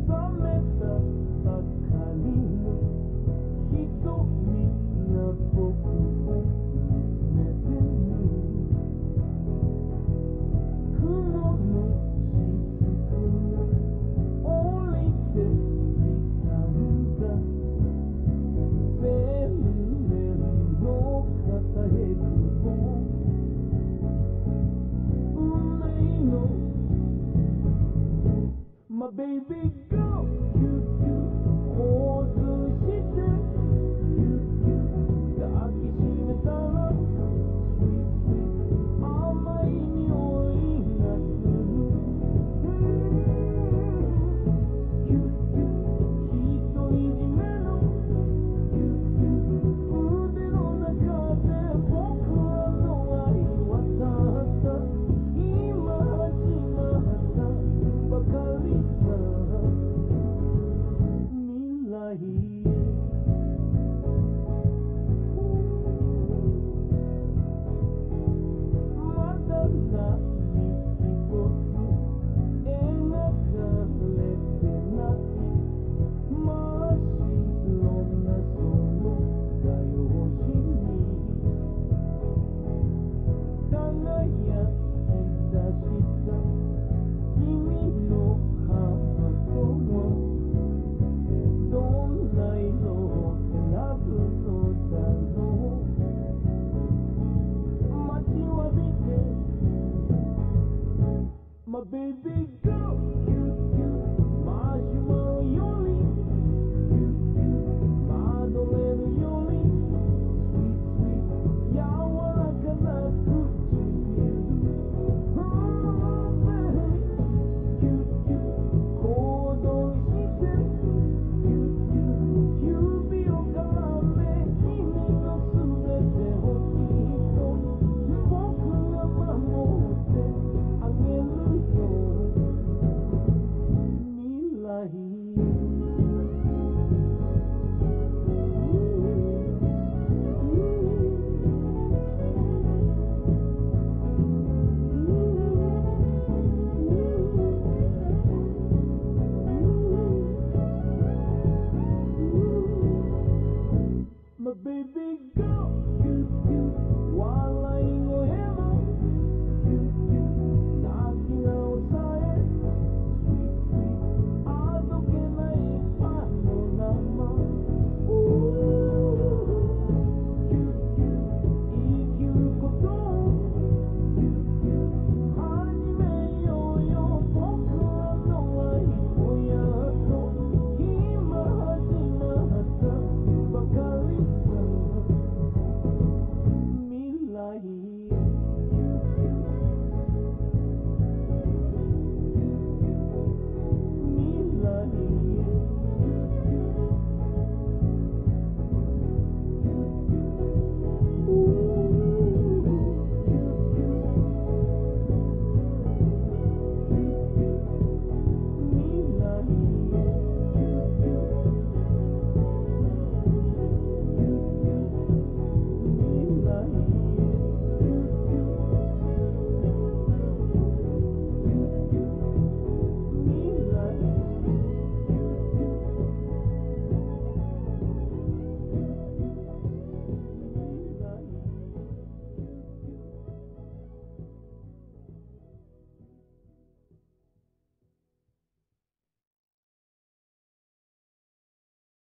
めたばかりの瞳が僕を見つめてる雲の雫が降りてきたんだ千年の片へ雲運命の My baby girl キュッキュッ構図してキュッキュッ抱きしめたら Sweet sweet 甘い匂いがするキュッキュッひとりじめのキュッキュッ腕の中で僕らの愛はたった今始まったばかりさ未来へまだ何一つ描かれてない真っ白なその画用紙に輝き出した君のハートはどんな色を選ぶのだろう待ちわびて My baby girl